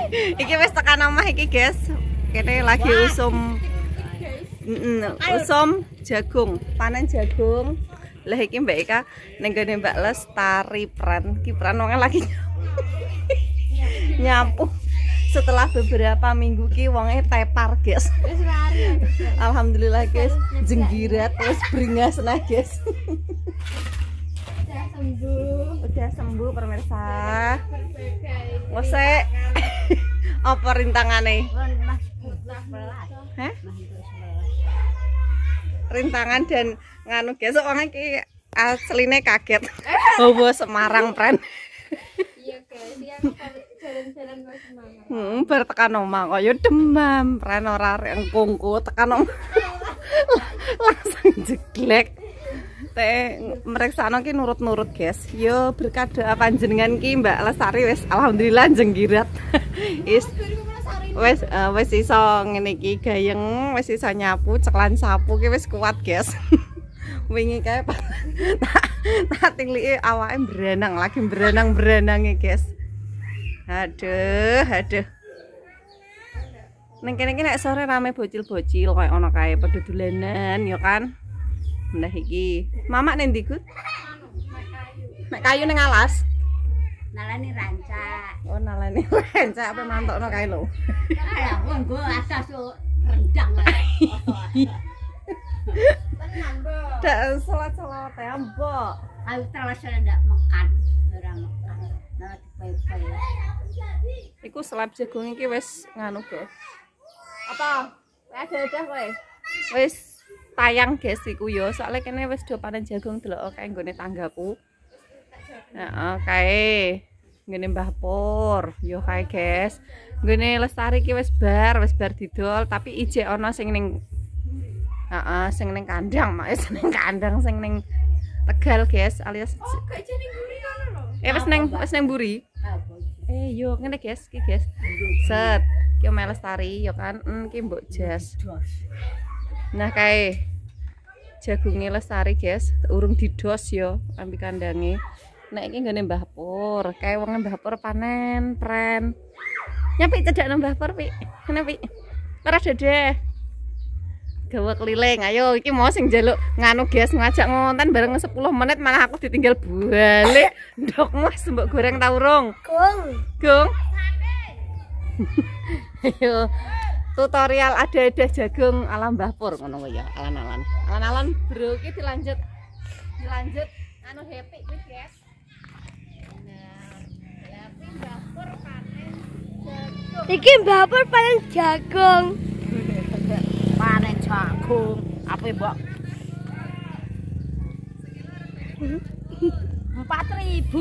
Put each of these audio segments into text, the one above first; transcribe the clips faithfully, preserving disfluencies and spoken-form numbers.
Iki wis tekan omah iki, guys. Kene lagi usum usum jagung, panen jagung. Lah iki Mbak Ika ning gone Mbak Lestari Pran. Ki Pran wong lagi nyapu. Setelah beberapa minggu ki wonge tepar, guys. Alhamdulillah, guys. Jenggirat wis bringas nah, guys. Udah sembuh. Udah sembuh pemirsa. Ngose apa rintangane? Hah? Rintangan dan nganu guys, wong iki asline kaget. Hawa Semarang Pran. Iya guys, iya jalan-jalan ke Semarang. Hmm, bar tekan omah kaya demam, Pran ora rek kungku tekan omah. Langsung jeglek. Teh meriksano ki nurut-nurut guys. Yo berkah doa panjenengan ki Mbak Lestari wis alhamdulillah jenggirat. Is wis uh, wis iso ngene iki gayeng, wis iso nyapu, ceklan sapu ki wis kuat guys. Wingi kae tak tak tiliki awake berenang lagi berenang-berenange guys. Aduh, aduh. Ning kene iki nek sore rame bocil-bocil koyo ana kae padha dolanan ya kan. Nah iki, Mama ning ndi, Gus? Mek kayu ning alas. Nalani rancak. Oh, nalani rancak apa mantokno kae lho. Alah, wong go asas rendang. Tenang, Mbok. Dak salat-salat ya, Mbok. Ayo terus ndak makan, ora makan. Nah, dipai-pai. Iku selap jagung iki wis nganu, Guys. Apa? Ada-ada kowe. Wis tayang guys iku yo, soalnya kene wis do panen jagung delok kae nggone tanggaku. Heeh, kae ngene Mbah Pur, yo kae guys. Nggone Lestari ki wis bar, wis bar didol, tapi ijek ana sing ning heeh, sing ning kandang, mak sing ning kandang sing ning Tegal guys, alias oh, gak ijek ning mburi ngono lho. Eh wis ning wis ning mburi. Eh yo ngene guys, iki guys. Set, ki Mbak Lestari yo kan, mm, ki Mbok Jas. Nah kae jagungnya Lestari guys, urung didos yo ambil kandange. Nek iki nggone Mbah Pur, kae wong Mbah Pur panen, Pren. Nyapik cedhak nang Mbah Pur, Pik. Kene Pik. Ora dedeh. Gawa keliling. Ayo iki mau sing njaluk nganu guys, ngajak ngonten bareng sepuluh menit malah aku ditinggal balik. Ndok Mas mbok goreng ta urung? Gong. Gong. Ayo. Tutorial ada-ada jagung ala Mbah Pur ngono ya, alan-alan. Alan-alan bro iki dilanjut. Dilanjut anu happy kuwi, guys. Nah, happy Mbah Pur panen jagung. Iki Mbah Pur panen jagung. Panen jagung. Apa, Mbok? empat ribu.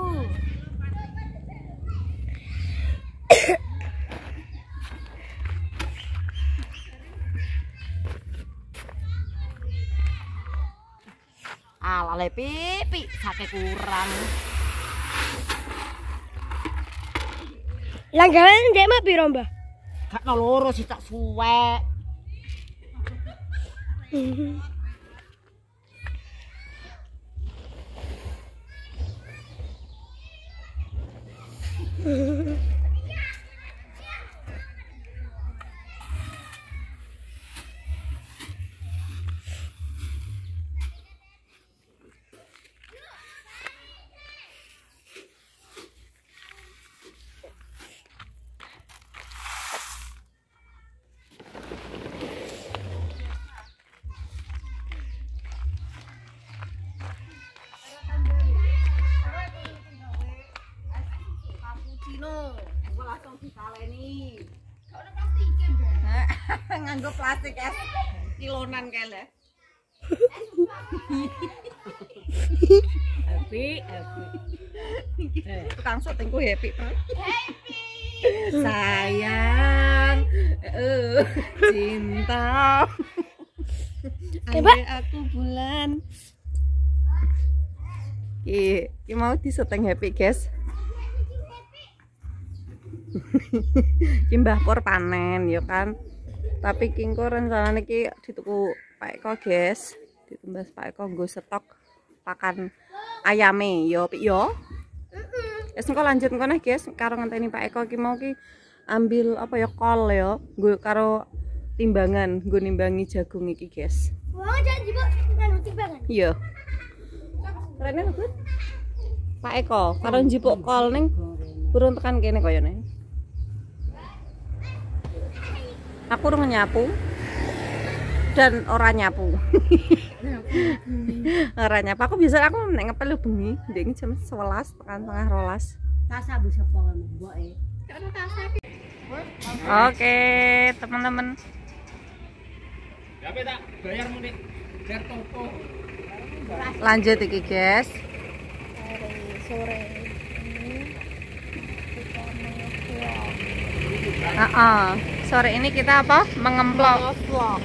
Alale pipi sate kurang. Langganan ndek mak piro, Mbah? Gak no loro sih tak suwek. Langsung dikaleni. Kok ono plastike, Mbak? Nganggo plastik es kilonan kae lho. Happy, happy. Tukang syutingku happy, happy. Sayang, eh, cinta. Andai aku bulan. Ki, ki mau disyuting happy, guys. Ki Mbah Pur panen ya kan. Tapi kingko rencanane ki dituku Pak Eko, guys. Ditumbas Pak Eko nggo stok pakan ayame ya, Pik ya. Wis engko lanjut engko neh, guys, karo ngenteni Pak Eko ki mau ki ambil apa ya kol ya, gue karo timbangan, gue nimbangi jagung iki guys. Wah, jangan jebak nganu timbangan. Iya. Rene lho, Bud. Pak Eko, karo njipuk kol ning burung tekan kene koyone. Aku urung nyapu dan ora nyapu. Ora nyapu. Aku biasa aku nek ngepel bengi, ndek jam sebelas tekan setengah rolas. Tasa bisa apa mboke. Oke, teman-teman. Lanjut iki, guys. Sore. Heeh. Sore ini kita apa? Mengemplok. Vlog.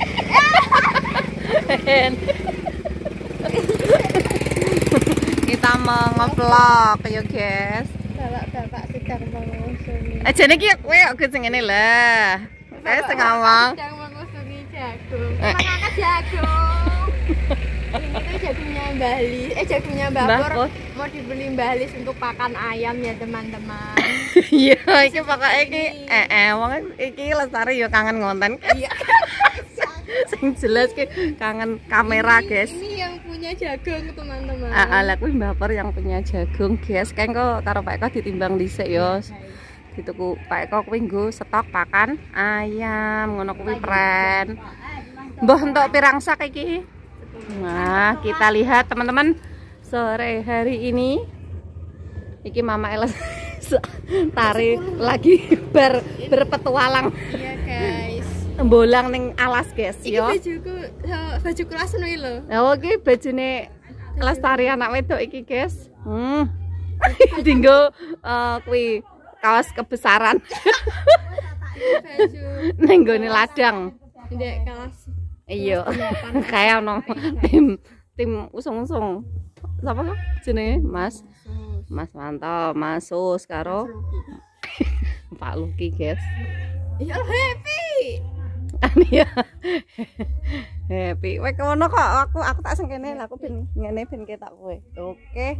Kita mau nge-vlog ya, guys. Bapak-bapak sedang mengusumi. Aja niki kowe kok sing ngene lah. Saya sing ngomong. Sedang mengusumi jagung. Mengangkat jagung. Ini tuh jagungnya Mbak Lis, eh jagungnya Mbak Mbak Pur Pur. mau dibeli Mbak Lis untuk pakan ayam ya teman-teman. Iya, iki pokoke iki eh eh wong iki Lestari ya kangen ngonten. Iya. Sing jelas ki kangen kamera, guys. Ini yang punya jagung teman-teman. Ah, lah kuwi Mbak Pur yang punya jagung, guys. Kan kok karo Pak Eko ditimbang dhisik ya. Dituku Pak Eko kuwi nggo stok pakan ayam, ngono kuwi pren. Mbah entuk pirang sak iki? Nah, kita lihat teman-teman sore hari ini. Iki Mama Elas tari lagi ber berpetualang. Iya guys. Bolang ning alas, guys, Iki yo. bajuku baju kelas ngono iki lho. Lah iki bajune Lestari anak wedok iki, guys. Hmm. Dinggo eh kuwi kaos kebesaran. Baju Ning gone ladang. ndek kelas. Iya. Kayak ono tim tim usung-usung. Sapa kok jenenge? Mas. Mas Manto, Mas Sus karo Pak Luki, guys. Iya happy. Kan ya. Happy. Kowe kono kok aku aku tak sing kene lah aku ben ngene ben ketok kowe. Oke.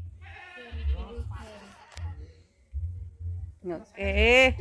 Oke.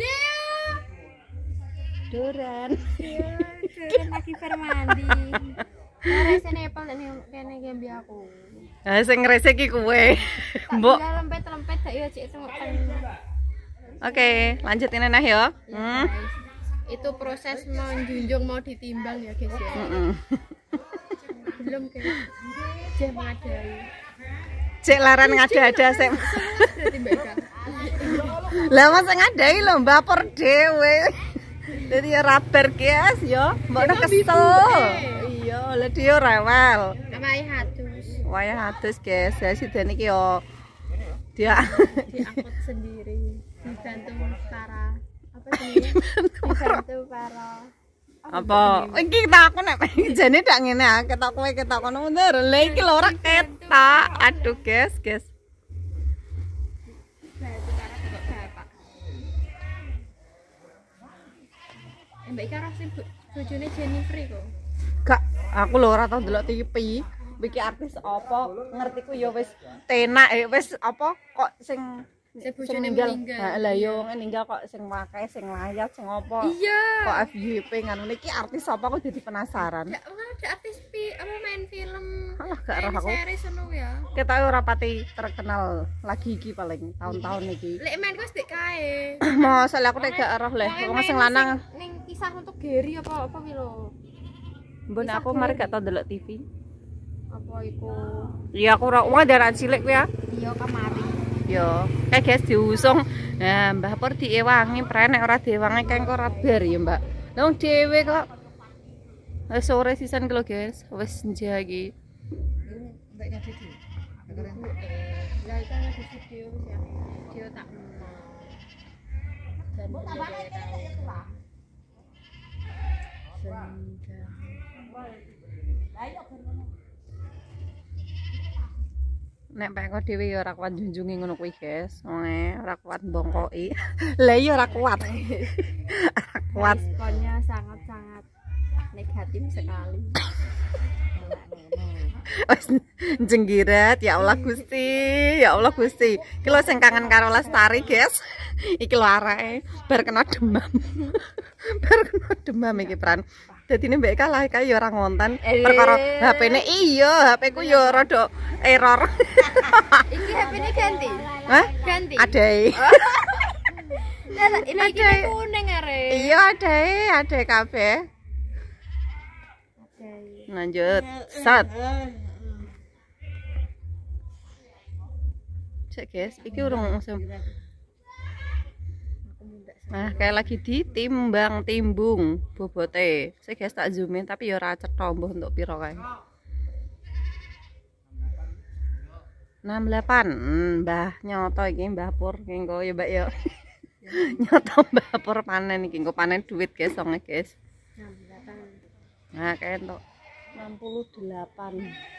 Duran. Duran lagi permandi. Ora sene Nepal nek kene gembi aku. Ha sing ngresik iki kowe. Mbok. Tinggal lempet-lempet dak ya cek temekan. Oke, lanjutin nah ya. Hmm. Itu proses menjunjung mau ditimbang ya guys ya. Heeh. Belum guys. Jeh mengadai. Cek laran ngada-ada sik. Berarti Mbak Eka. Lah mas ngadai lho Mbak Pur dhewe. Dadi ya rabar guys ya. Mbok kesel. Iya, lah dia rewel. Namai hatus. Wayah atus guys. Ya sidane iki yo dia Diangkut sendiri. Dibantu para apa sih? Dibantu para apa? Iki tak aku nek jane ndak ngene ah, ketok kowe ketok kono mundur. Lah iki lho ora ketok. Aduh guys, guys. bantu para bapak bapak. Eh, Mbak Ika sing bojone Jennifer kok. Gak, aku lho ora tau ndelok T V. Iki artis apa? Ngerti ku ya wis tenak eh wis apa kok sing Sing bojone meninggal. Heeh, lah yo meninggal kok sing wakai sing layat sing apa? Iya. Kok F Y P ngono iki artis apa kok jadi penasaran. Ya, kan ada artis pi apa main film. Alah gak roh main aku. series ngono ya. Ketoke ora pati terkenal lagi iki paling tahun-tahun iki. Lek main wis dek kae. Mosok aku nek gak roh leh, wong sing lanang. Ning kisah untuk Gary apa apa wi lho. Mbon aku mari gak tau ndelok T V. Apa iku? Iya aku ora wong daran cilik kuwi ya. Iya kamari. Yo, kayak guys diusung. Nah, Mbah Pur diewangi prenek ora diewangi kae kok ora bar ya, Mbak. Lah wong dhewe kok. Wis sore sisan ki lho, guys. Wis senja iki. Mbak nyadi di. Lah itu ada video wis ya. Video tak menang. Dan Nek Pak Eko dhewe ya ora kuat junjungi ngono kuwi, guys. Wong ora kuat bongkoki. Lah iya ora kuat. Ora kuat. responnya sangat-sangat negatif sekali. Wes jenggirat ya Allah Gusti, ya Allah Gusti. Iki lho sing kangen karo Lestari, guys. Iki lho areke bar kena demam. Bar kena demam iki, Pran. Dadi ini mbek kalah kae ya ora ngonten. Perkara H P-ne iya, H P-ku ya rada error. Iki H P-ne ganti. Hah? Ganti. Adae. Lah ini iki kuning arek. Iya, adae, adae kabeh. Lanjut. Set. Cek guys, iki urung langsung. Nah, kayak lagi ditimbang timbung bobote. Saya guys tak zoomin tapi ya ora cetha mbuh untuk piro kae. enam puluh delapan. Hmm, Mbah nyoto iki Mbah Pur engko ya Mbak ya. Nyoto Mbah Pur panen iki engko panen duit guys songe guys. Nah, kayak entuk enam puluh delapan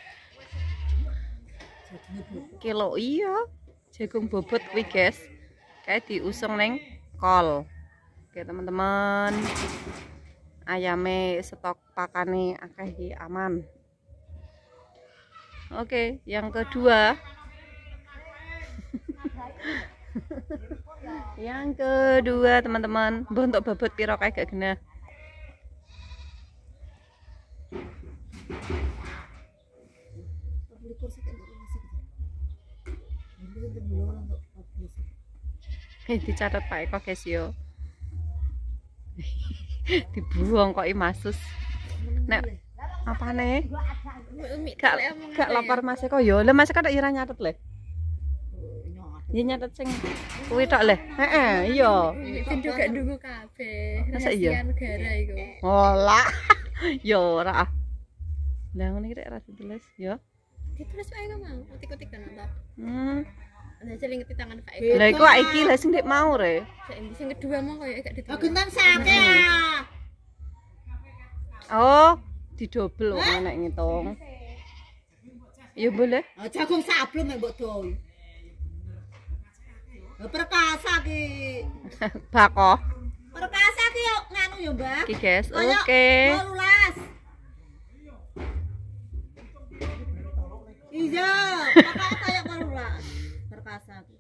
kilo iya. Jagung bobot kuwi guys. Kayak diusung neng kol. Oke teman-teman, ayame stok pakane akeh iki aman. Oke, yang kedua yang kedua teman-teman, mbah untuk bobot piro kae gak genah. Eh dicatat Pak Eko guys yo. Dibuang kok imasus. Nek apane? Gak gak lapar Mas Eko yo. Lah Mas Eko tak ira nyatet le. Ya nyatet sing kuwi tok le. Heeh, iya. Pintu gak ndungu kabeh. Masa iya? Negara iku. Olah. Yo ora. Lah ngene iki rek ra ditulis yo. Ditulis wae ngomong, utik-utikan apa? Hmm. Lah sing ngerti tangan Pak Eko. Lah iku iki lah sing ndek mau re. Sing kedua mau koyo gak ditulis. Gendang sake ah. Oh, didobel kok nek ngitung. Ya boleh. Jagung sablon mek mbok doy. Perkasa ki. Bako. Perkasa ki yo nganu yo, Mbah. Iki guys. Koyo Oke. wolulas. Iya, pokoknya kayak wolulas. Perkasa ki.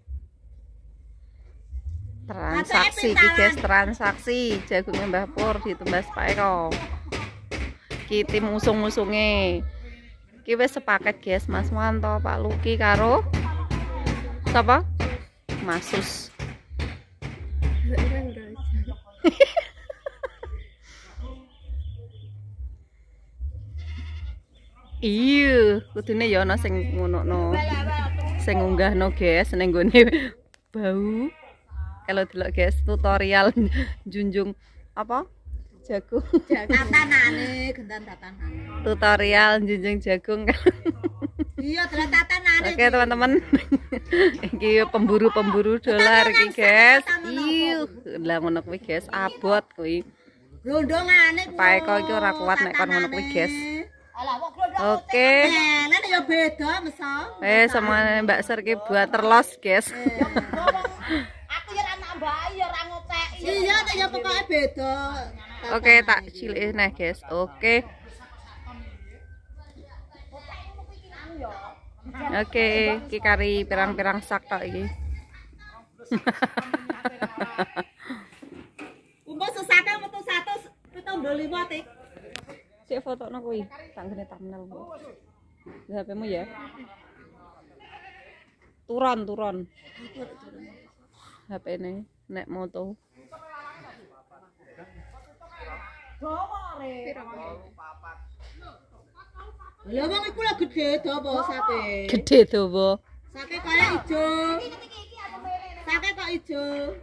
Transaksi iki guys, transaksi jagungnya Mbah Pur ditumbas Pak Eko. Iki tim usung-usunge. Iki wis sepaket guys, Mas Wanto, Pak Luki karo sapa? Masus. Iya, kudune ya ana sing ngono-no. Sing ngunggahno guys ning gone bau. Kalau delok guys tutorial junjung apa? Jagung. Tatanane, gendan tatanane. Tutorial junjung jagung. Iya, delok tatanane. Oke, teman-teman. Iki pemburu-pemburu dolar iki, guys. Iya, lah ngono kuwi, guys. Abot kuwi. Glondongane kuwi. Pak Eko iki ora kuat nek kon ngono kuwi, guys. Oke. Nek yo beda meso. Eh, sama Mbak Ser iki buat terlos, guys. Aku ya ora nambah, ya ora ngopeki. Iya, nek yo pokoke beda. Oke, tak cilik nah, guys. Oke. Oke, iki kari pirang-pirang sak tok iki. Umpama sesake metu seratus pitung puluh lima tik. Sik fotokno kuwi, tak ngene thumbnail. H P-mu ya. Turun, turun. H P-ne nek moto. Lha wong iku lho gedhe dawa sake. Gedhe dawa. Sake kaya ijo. Sake kok ijo.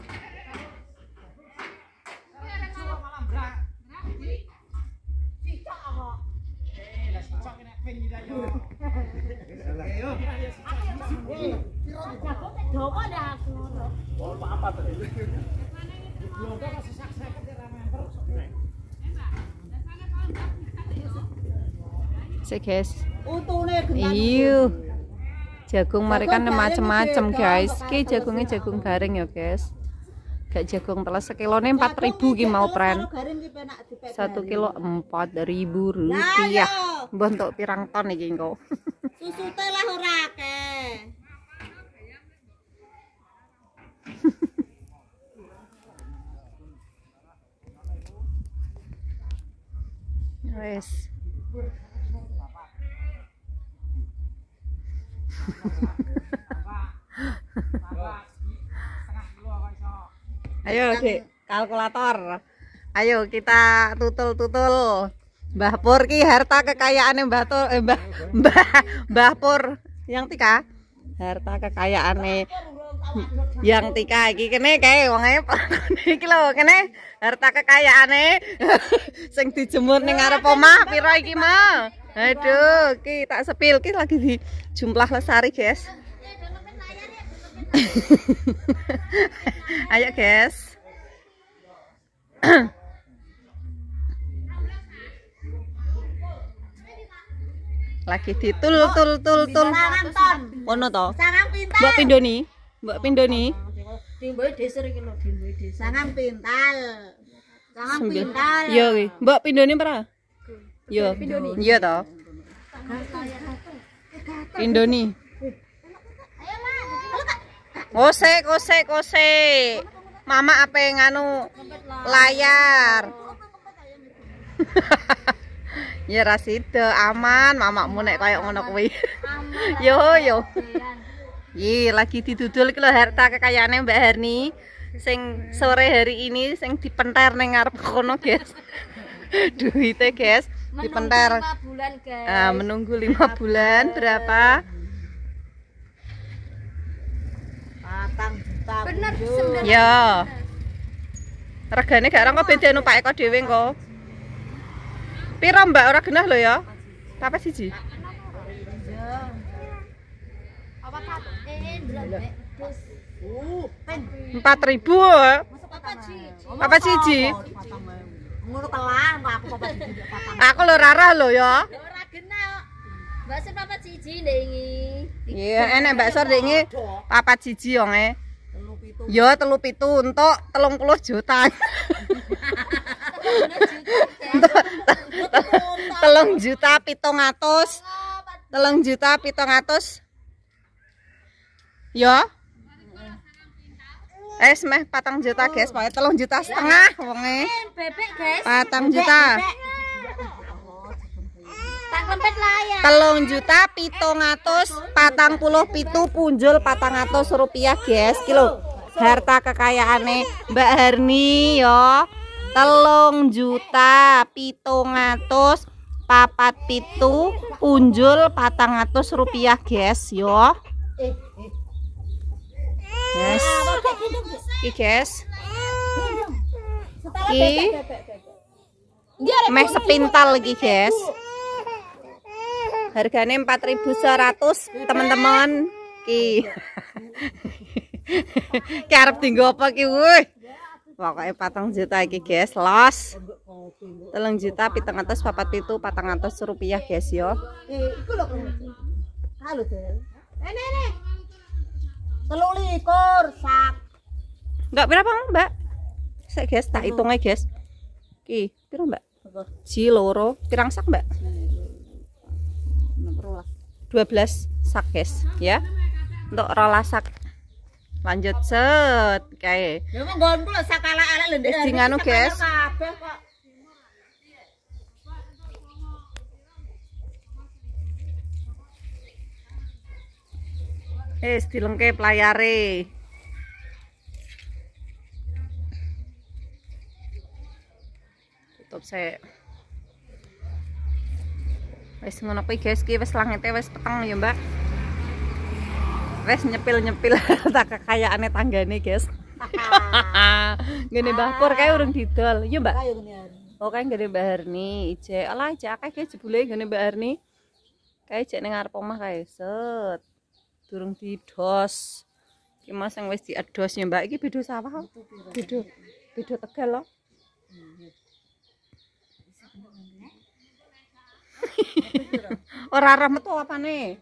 Sik guys. Utune gendang. Iya. Jagung mereka macam-macam guys. Ki jagungnya jagung garing ya guys. Gak jagung teles sekilone empat ribu ki mau pren. Satu kilo empat ribu rupiah. Mbah entuk pirang ton iki engko. Susu teh lah ora akeh. Wes. Ayo Dek, kalkulator. Ayo kita tutul-tutul. Mbah Pur ki harta kekayaane Mbah Tur eh, Mbah Mbah Mbah Pur yang tika. Harta kekayaane yang tika iki kene kae wonge iki lho kene harta kekayaane sing dijemur ning ngarep omah pira iki mah. Aduh, ki tak sepil ki lagi di jumlah Lesari, guys. Ayo, guys. Lagi ditul tul tul tul. Ono to? Sangang pintal. Mbak Pindoni. Mbak Pindoni. Dimboe deser iki lho, dimboe deser. Sangang pintal. Sangang pintal. Yo, Mbak Pindoni pernah? Yo, iya toh. Indoni. Kose, kose, kose. Mama apa yang nganu layar? Ya rasida aman, mamamu nek kayak ngono kuwi. Yo yo. Yi lagi didudul iki lho harta kekayaane Mbak Herni sing sore hari ini sing dipenter ning ngarep kono, guys. Duite, guys. Dipenter lima bulan, guys. Uh, menunggu lima bulan berapa? Patang juta. Bener sembilan. Ya. Regane gak ora kok beda numpak Eko dhewe engko. Piro Mbak ora genah lho ya? Papat siji. Apa satu? Eh, ndelok. Uh, pen. empat ribu. Papat siji. Papat siji. Ngono kelang kok aku papat siji patang. Aku lho rarah lho ya. Ora genah. Bakso papat siji ndek iki. Iya, enek bakso ndek iki papat siji wonge. Telu pitu. Yo telu pitu untuk telung puluh juta. Telung juta pitung atus. Telung juta pitung atus. Yo. Es meh patang juta, guys. Pokoke telung juta setengah wonge. Bebek, guys. Patang juta. Tak lempet layar. Telung juta pitung atus patang puluh pitu punjul patang atus rupiah, guys. Kilo harta kekayaane Mbak Herni yo. Telung juta pitung atus papat pitu punjul patang atus rupiah, guys yo. Yes. Iki, guys. Iki meh sepintal lagi, guys. Harganya empat ribu seratus, teman-teman. Ki. Ki arep dienggo apa ki, wuh. Pokoknya patang juta iki, guys. Los. Telung juta pitung atus papat pitu patang atus rupiah, guys yo. Eh, iku lho. Halo, Del. Eh, Nenek. Telung likur sak. Enggak berapa, Mbak? Saya, guys, tak hitungnya, guys. Ki, piro, Mbak? Ji loro, pirang sak, Mbak? dua belas sak, guys, ya. Untuk rolas sak. Lanjut set kayak. Ya mong nggonku lho sak ala-ala lho, Ndek. Wis nganu, guys. Kabeh kok. Wis dilengke playare. Tutup saya. Wis ngono kuwi, guys, ki wis langite wis peteng ya, Mbak. Wis nyepil-nyepil tak kekayaane tanggane, guys. Ngene Mbah Pur kae urung didol. Ya, Mbak. Kayo ngene. Oh, kae ngene Mbak Herni, ije. Alah, ije akeh guys jebule ngene Mbak Herni. Kae jek ning ngarep omah kae. Set. Durung didos. Iki mas sing wis diedos ya, Mbak. Iki beda sawah. Beda. Beda Tegal loh. Ora arah metu apane?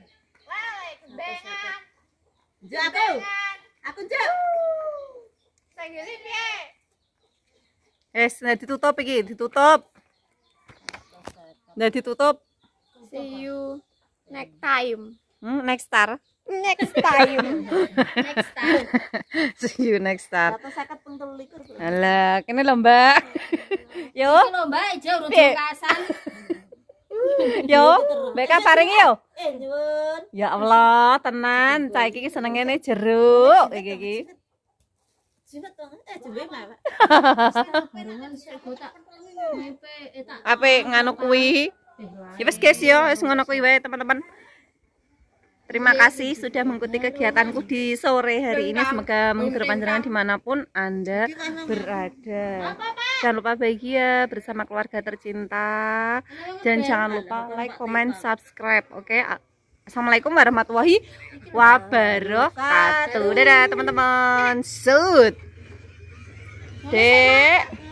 Njak aku. Aku njak. Es, nah ditutup iki, ditutup. Nah ditutup. See you next time. Hmm, next star. Next time. Next time. See you next star. Atau seket pentul likur. Alah, kene lho, Mbak. Yo. Iki lho Mbak, ijo urung jengkasan. Yo, Mbak kaparing yo. Eh, nyuwun. Ya Allah, tenan. Cah iki senengene jeruk iki iki. Jinet to. Eh, jembe Mbak. Barengan sik go tak mepe eh tak. Ape nganu kuwi. Ya wis guys yo, wis ngono kuwi wae teman-teman. Terima kasih sudah mengikuti kegiatanku di sore hari ini. Semoga menghibur panjenengan dimanapun Anda berada. Jangan lupa bahagia bersama keluarga tercinta. Dan jangan lupa like, comment, subscribe. Oke. Assalamualaikum warahmatullahi wabarakatuh. Dadah teman-teman. Sud. Dek.